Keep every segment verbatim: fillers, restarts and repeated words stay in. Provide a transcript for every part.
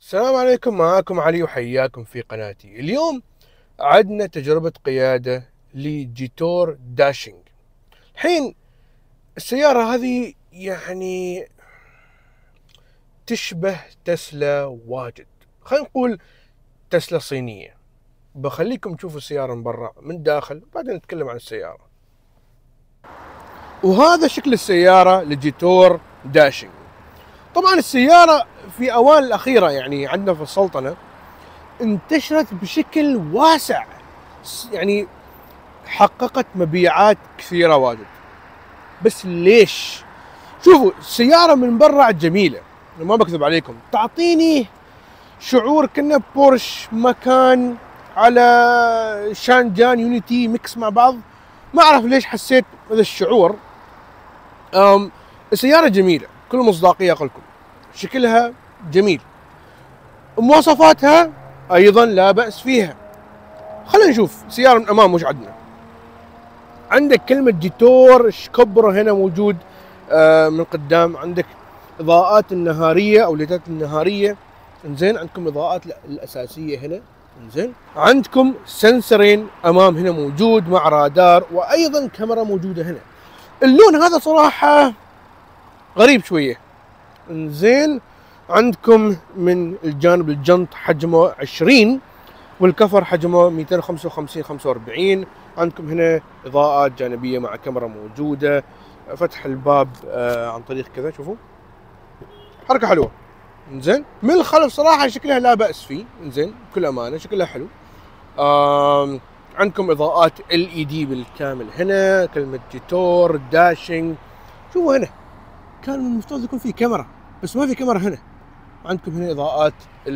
السلام عليكم، معاكم علي وحياكم في قناتي. اليوم عدنا تجربة قيادة لجيتور داشينج. الحين السيارة هذه يعني تشبه تسلا واجد، خلينا نقول تسلا صينية. بخليكم تشوفوا السيارة من برا من داخل بعدين نتكلم عن السيارة. وهذا شكل السيارة لجيتور داشينج. طبعا السيارة في أوان الأخيرة يعني عندنا في السلطنة انتشرت بشكل واسع، يعني حققت مبيعات كثيرة واجد. بس ليش؟ شوفوا السيارة من برا جميلة، ما بكذب عليكم، تعطيني شعور كأنه بورش مكان على شانجان يونيتي ميكس مع بعض. ما أعرف ليش حسيت هذا الشعور. أم السيارة جميلة كل مصداقية أقول لكم، شكلها جميل، مواصفاتها أيضا لا بأس فيها. خلينا نشوف سيارة من أمام وش عندنا. عندك كلمة جيتور كبرى هنا موجود آه من قدام. عندك إضاءات النهارية أو الليتات النهارية، انزين. عندكم إضاءات الأساسية هنا، انزين. عندكم سنسرين أمام هنا موجود مع رادار، وأيضا كاميرا موجودة هنا. اللون هذا صراحة غريب شوية، انزين. عندكم من الجانب الجنط حجمه عشرين والكفر حجمه مئتين وخمسة وخمسين خمسة وأربعين. عندكم هنا إضاءات جانبية مع كاميرا موجودة. فتح الباب آه عن طريق كذا، شوفوا حركة حلوة، انزين. من الخلف صراحة شكلها لا بأس فيه، انزين، بكل أمانة شكلها حلو. آه عندكم إضاءات ال إي دي بالكامل هنا، كلمة جيتور داشينج. شوفوا هنا كان المفترض يكون في كاميرا بس ما في كاميرا هنا. عندكم هنا إضاءات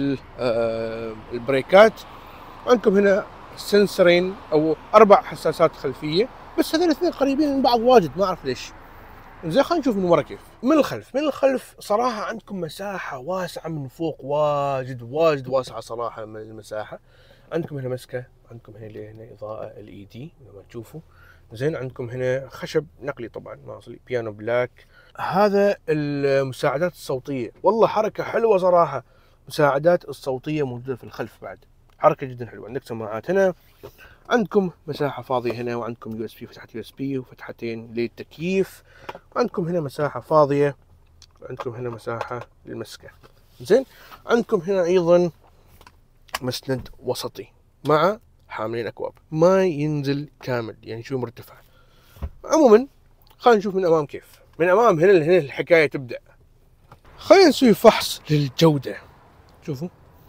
آه البريكات. عندكم هنا سنسرين او اربع حساسات خلفيه، بس هذول الاثنين قريبين من بعض واجد، ما اعرف ليش. زين خلينا نشوف من ورا كيف. من الخلف من الخلف صراحه عندكم مساحه واسعه من فوق، واجد واجد واسعه صراحه من المساحه. عندكم هنا مسكه، عندكم هنا هنا اضاءه ال اي دي لما تشوفوا. زين عندكم هنا خشب نقلي طبعا ماصلي، بيانو بلاك. هذا المساعدات الصوتيه، والله حركه حلوه صراحه. مساعدات الصوتيه موجوده في الخلف بعد، حركه جدا حلوه. عندك سماعات هنا، عندكم مساحه فاضيه هنا، وعندكم يو اس بي، فتحه يو اس بي وفتحتين للتكييف. عندكم هنا مساحه فاضيه، وعندكم هنا مساحه للمسكه. زين عندكم هنا ايضا مسند وسطي مع حاملين اكواب، ما ينزل كامل يعني شوي مرتفع. عموما خلينا نشوف من امام كيف. من امام هنا هنا الحكايه تبدا. خلينا نسوي فحص للجوده. شوفوا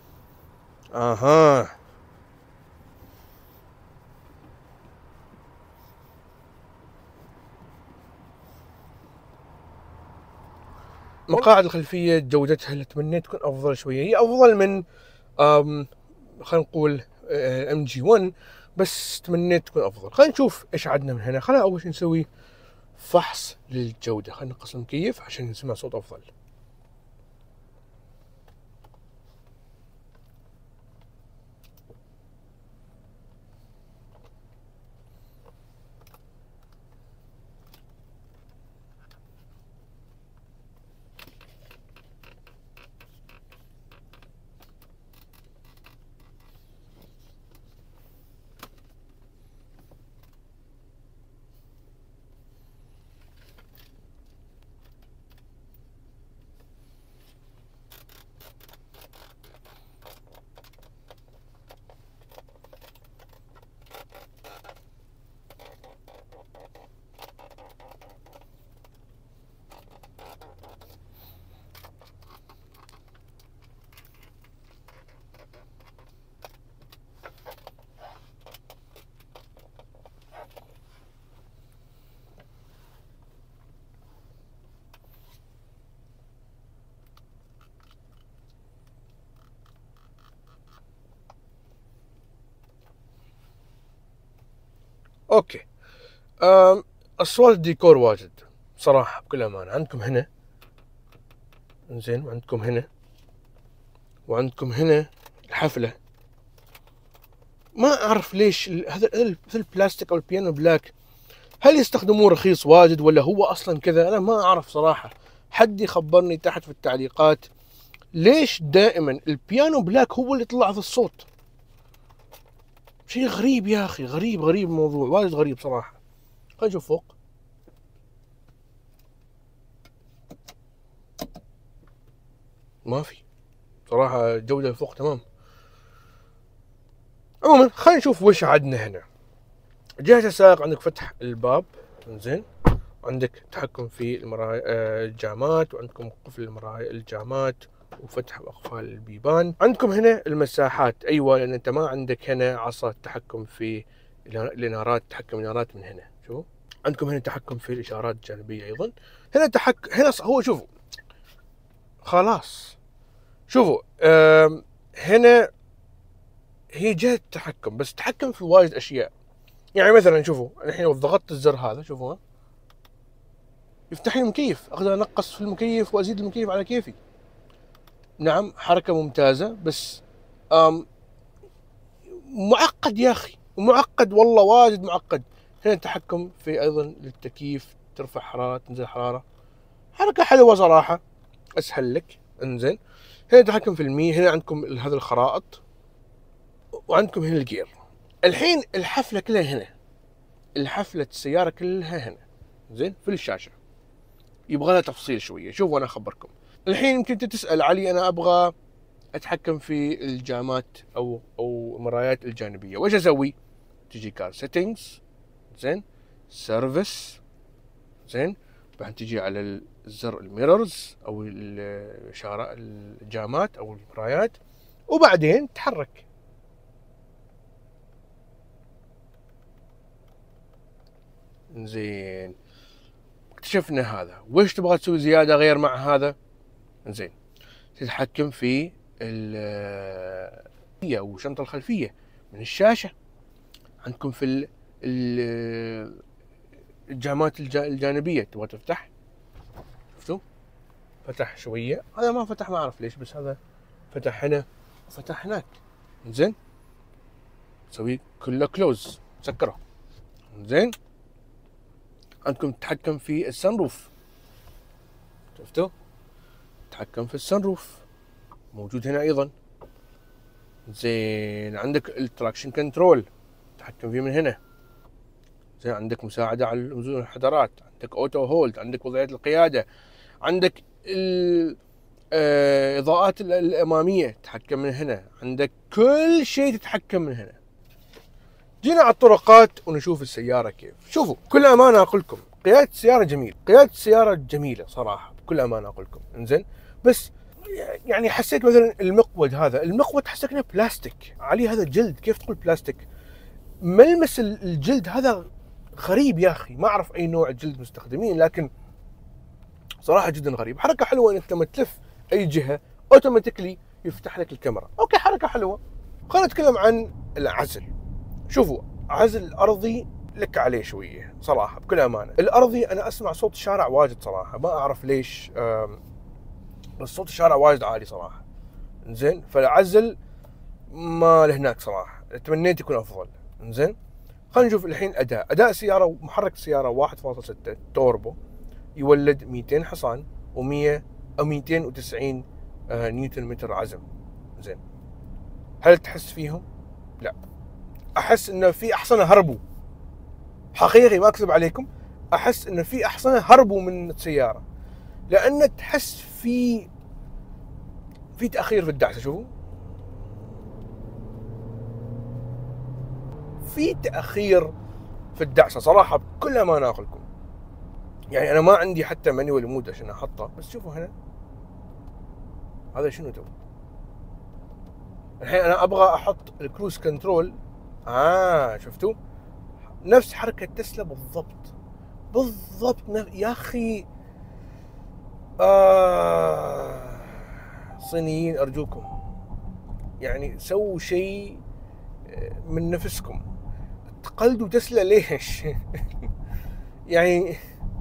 اها، مقاعد الخلفية جودتها اللي تمنيت تكون أفضل شوية، هي أفضل من خلينا نقول ام جي واحد، بس تمنيت تكون أفضل. خلينا نشوف إيش عندنا من هنا. خلينا أول شيء نسوي فحص للجودة. خلينا نقص المكيف عشان نسمع صوت أفضل. اوكي. أم اصوات الديكور واجد صراحه بكل امانه. عندكم هنا زين، وعندكم هنا، وعندكم هنا الحفله. ما اعرف ليش هذا مثل البلاستيك او البيانو بلاك، هل يستخدموه رخيص واجد ولا هو اصلا كذا؟ انا ما اعرف صراحه. حد يخبرني تحت في التعليقات ليش دائما البيانو بلاك هو اللي يطلع في الصوت؟ شيء غريب يا اخي، غريب غريب الموضوع، وايد غريب صراحه. خلينا نشوف فوق. ما في صراحه، الجوده فوق تمام. عموما خلينا نشوف وش عندنا هنا. جهة السائق عندك فتح الباب، زين، عندك تحكم في المرايا الجامات، وعندكم قفل المرايا الجامات وفتح واقفال البيبان. عندكم هنا المساحات، ايوه، لان انت ما عندك هنا عصا تحكم في الانارات، تحكم الانارات من هنا. شوفوا عندكم هنا تحكم في الاشارات الجانبيه ايضا. هنا تحكم، هنا هو شوفوا خلاص، شوفوا هنا هي جهة التحكم، بس تحكم في وايد اشياء. يعني مثلا شوفوا الحين لو ضغطت الزر هذا، شوفوا يفتح لي المكيف، اقدر انقص في المكيف وازيد المكيف على كيفي. نعم حركة ممتازة، بس آم معقد يا اخي، معقد والله، واجد معقد. هنا التحكم في ايضا للتكييف، ترفع حرارة تنزل حرارة، حركة حلوة صراحة، اسهل لك. انزين، هنا التحكم في المي، هنا عندكم هذا الخرائط، وعندكم هنا الجير. الحين الحفلة كلها هنا، الحفلة السيارة كلها هنا، زين، في الشاشة. يبغى لها تفصيل شوية. شوفوا انا اخبركم. الحين يمكن انت تسأل علي، انا ابغى اتحكم في الجامات او او المرايات الجانبية، وش اسوي؟ تجي كار سيتنجز، زين، سيرفيس، زين، بعدين تجي على الزر الميررز او الاشارة الجامات او المرايات، وبعدين تحرك. زين، اكتشفنا هذا. وش تبغى تسوي زيادة غير مع هذا؟ زين، تتحكم في الخلفية او الشنطة الخلفية من الشاشة. عندكم في الجامات الجانبية تبغى تفتح، شفتوا فتح شوية، هذا ما فتح ما اعرف ليش، بس هذا فتح هنا وفتح هناك. زين، تسوي كله كلوز، سكره. زين، عندكم تتحكم في السنروف، شفتوا تحكم في السنروف موجود هنا ايضا. زين، عندك التراكشن كنترول، تحكم فيه من هنا. زين، عندك مساعدة على نزول الحضارات، عندك اوتو هولد، عندك وضعية القيادة، عندك الإضاءات الأمامية تتحكم من هنا، عندك كل شيء تتحكم من هنا. جينا على الطرقات ونشوف السيارة كيف. شوفوا بكل أمانة أقول لكم، قيادة السيارة جميل، قيادة السيارة جميلة صراحة، بكل أمانة أقول لكم. إنزين، بس يعني حسيت مثلا المقود هذا، المقود حسيت انه بلاستيك عليه، هذا جلد، كيف تقول بلاستيك؟ ملمس الجلد هذا غريب يا اخي، ما اعرف اي نوع جلد مستخدمين، لكن صراحه جدا غريب. حركه حلوه انك لما تلف اي جهه اوتوماتيكلي يفتح لك الكاميرا، اوكي حركه حلوه. خلينا نتكلم عن العزل. شوفوا عزل الارضي لك عليه شويه صراحه، بكل امانه. الارضي انا اسمع صوت الشارع واجد صراحه، ما اعرف ليش، بس صوت الشارع واجد عالي صراحه. زين، فالعزل ما لهناك صراحه، تمنيت يكون افضل. زين، خلينا نشوف الحين اداء اداء السياره. محرك السياره واحد فاصلة ستة توربو، يولد مئتين حصان و100 او مئتين وتسعين نيوتن متر عزم. زين، هل تحس فيهم؟ لا، احس انه في احصنه هربوا، حقيقي ما اكذب عليكم، احس انه في احصنه هربوا من السياره، لان تحس في في تاخير في الدعسه. شوفوا في تاخير في الدعسه صراحه، بكل امانه اقول لكم. يعني انا ما عندي حتى مانيوال مود عشان احطه، بس شوفوا هنا هذا شنو تو. الحين انا ابغى احط الكروز كنترول، اه شفتوا نفس حركه تسلا بالضبط بالضبط. يا اخي آه صينيين ارجوكم، يعني سووا شيء من نفسكم، تقلدوا تسلا ليش؟ يعني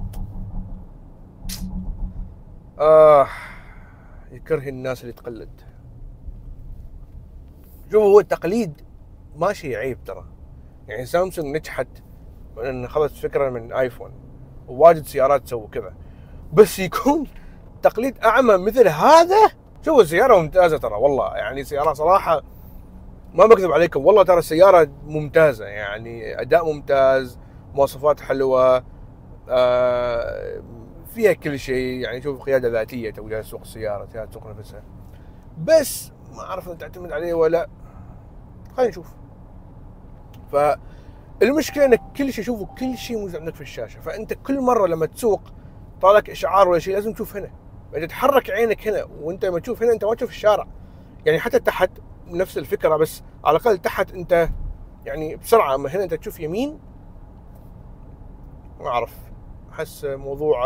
آه يكره الناس اللي تقلد. شوفوا هو التقليد ما شيء عيب ترى، يعني سامسونج نجحت ان اخذت فكره من ايفون، وواجد سيارات سووا كذا، بس يكون تقليد اعمى مثل هذا شوفوا السياره ممتازه ترى والله، يعني سياره صراحه ما بكذب عليكم والله، ترى السياره ممتازه، يعني اداء ممتاز، مواصفات حلوه، آه فيها كل شيء. يعني شوف قياده ذاتيه، تو جالس تسوق السياره، جالس تسوق نفسها، بس ما اعرف انت تعتمد عليه ولا. خلينا نشوف. فالمشكله انك كل شيء، شوفوا كل شيء موجود عندك في الشاشه، فانت كل مره لما تسوق طالك اشعار ولا شيء لازم تشوف هنا، انت تحرك عينك هنا، وانت لما تشوف هنا انت ما تشوف الشارع. يعني حتى تحت نفس الفكره، بس على الاقل تحت انت يعني بسرعه، اما هنا انت تشوف يمين. ما اعرف، احس موضوع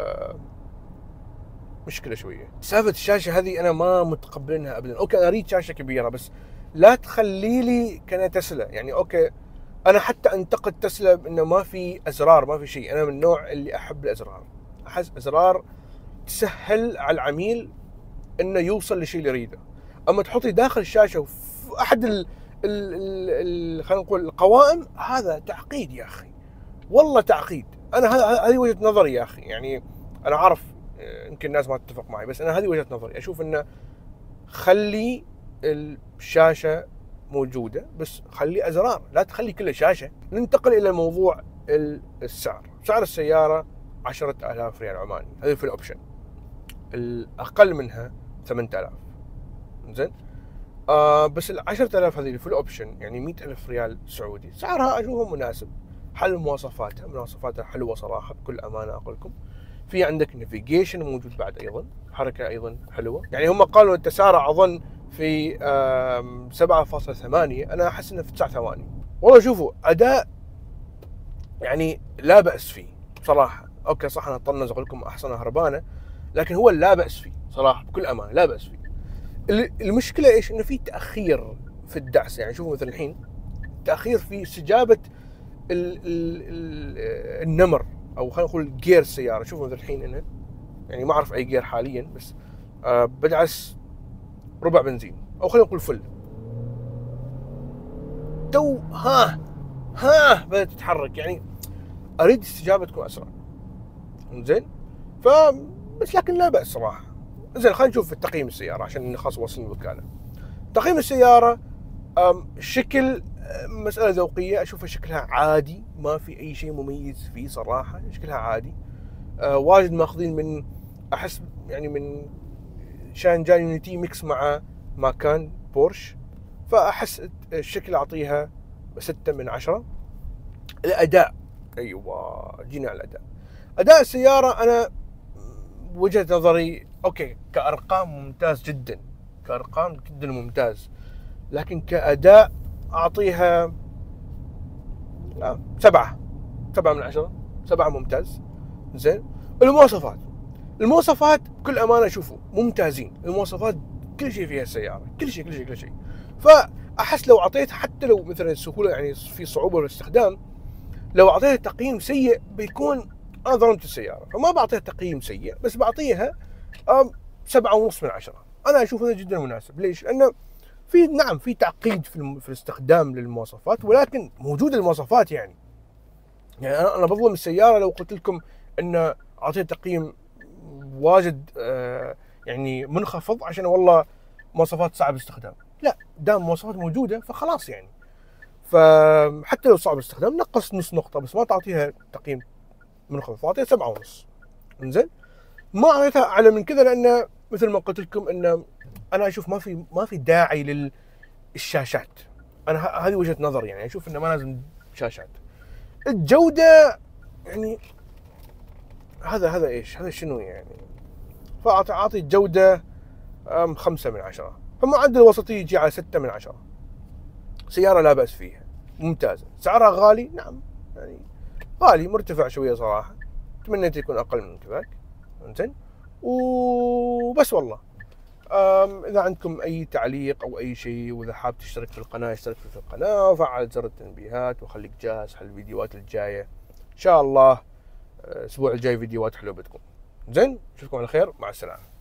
مشكله شويه. سالفه الشاشه هذه انا ما متقبلينها ابدا. اوكي انا اريد شاشه كبيره، بس لا تخلي لي كان تسلا. يعني اوكي انا حتى انتقد تسلا انه ما في ازرار، ما في شيء. انا من النوع اللي احب الازرار، احس ازرار تسهل على العميل انه يوصل للشيء اللي يريده. اما تحطي داخل الشاشه وفي احد ال ال ال خلينا نقول القوائم، هذا تعقيد يا اخي، والله تعقيد. انا هذه وجهه نظري يا اخي. يعني انا عارف يمكن الناس ما تتفق معي، بس انا هذه وجهه نظري. اشوف انه خلي الشاشه موجوده، بس خلي ازرار، لا تخلي كل شاشه. ننتقل الى موضوع السعر. سعر السياره عشرة آلاف ريال عماني، هذه في الاوبشن. الاقل منها ثمانية آلاف. زين. آه بس ال عشرة آلاف هذه في الاوبشن يعني مئة ألف ريال سعودي، سعرها اشوفه مناسب. حل مواصفاتها، مواصفاتها حلوه صراحه بكل امانه اقول لكم. في عندك نافيجيشن موجود بعد ايضا، حركه ايضا حلوه. يعني هم قالوا التسارع اظن في سبعة فاصلة ثمانية، انا احس انه في تسعة ثواني. والله شوفوا اداء يعني لا باس فيه صراحه. اوكي صح انا طنز اقول لكم احسن هربانه، لكن هو لا باس فيه صراحه بكل امانه، لا باس فيه. المشكله ايش؟ انه في تاخير في الدعس. يعني شوفوا مثلا الحين تاخير في استجابه ال ال ال النمر، او خلينا نقول جير السياره. شوفوا مثلا الحين انا يعني ما اعرف اي جير حاليا، بس آه بدعس ربع بنزين، او خلينا نقول فل، تو ها ها بدات تتحرك. يعني اريد استجابه تكون اسرع. زين. ف بس لكن لا باس صراحه. زين خلينا نشوف تقييم السياره عشان خلاص واصلين الوكاله. تقييم السياره شكل مسألة ذوقية، أشوفها شكلها عادي، ما في أي شيء مميز فيه صراحة، شكلها عادي. أه واجد ماخذين من، أحس يعني من شانجان يونيتي ميكس مع ماكان بورش، فأحس الشكل أعطيها ستة من عشرة. الأداء، أيوة جينا على الأداء. أداء السيارة أنا وجهة نظري أوكي كأرقام ممتاز جدا، كأرقام جدا ممتاز، لكن كأداء أعطيها لا سبعة سبعة من عشرة، سبعة ممتاز. زين. المواصفات، المواصفات بكل أمانة شوفوا ممتازين. المواصفات كل شيء فيها السيارة، كل شيء كل شيء كل شيء. فأحس لو أعطيتها حتى لو مثلا السهولة يعني في صعوبة في الاستخدام، لو أعطيها تقييم سيء بيكون أنا ظلمت السيارة. فما بعطيها تقييم سيء، بس بعطيها سبعة ونص من عشرة. أنا أشوف هذا جدا مناسب. ليش؟ لأنه في نعم في تعقيد في, في الاستخدام للمواصفات، ولكن موجوده المواصفات. يعني يعني انا انا بظلم السياره لو قلت لكم ان اعطيها تقييم واجد آه يعني منخفض عشان والله مواصفات صعب الاستخدام. لا، دام مواصفات موجوده فخلاص. يعني فحتى لو صعب الاستخدام نقص نص نقطه، بس ما تعطيها تقييم منخفض، اعطيها سبعة ونص. انزين. ما اعطيتها اعلى من كذا لان مثل ما قلت لكم ان انا اشوف ما في ما في داعي للشاشات. انا هذه وجهه نظري. يعني اشوف انه ما لازم شاشات. الجوده يعني هذا هذا ايش؟ هذا شنو يعني؟ فاعطي الجوده خمسة من عشرة، فمعدل الوسطي يجي على ستة من عشرة. سياره لا باس فيها، ممتازه. سعرها غالي، نعم يعني غالي مرتفع شويه صراحه، تمنيت يكون اقل من كذاك. زين. وبس والله. إذا عندكم أي تعليق أو أي شيء، وإذا حاب تشترك في القناة اشترك في القناة وفعل زر التنبيهات، وخليك جاهز على الفيديوهات الجاية إن شاء الله. الأسبوع الجاي فيديوهات حلوة بتكون. زين. نشوفكم على خير، مع السلامة.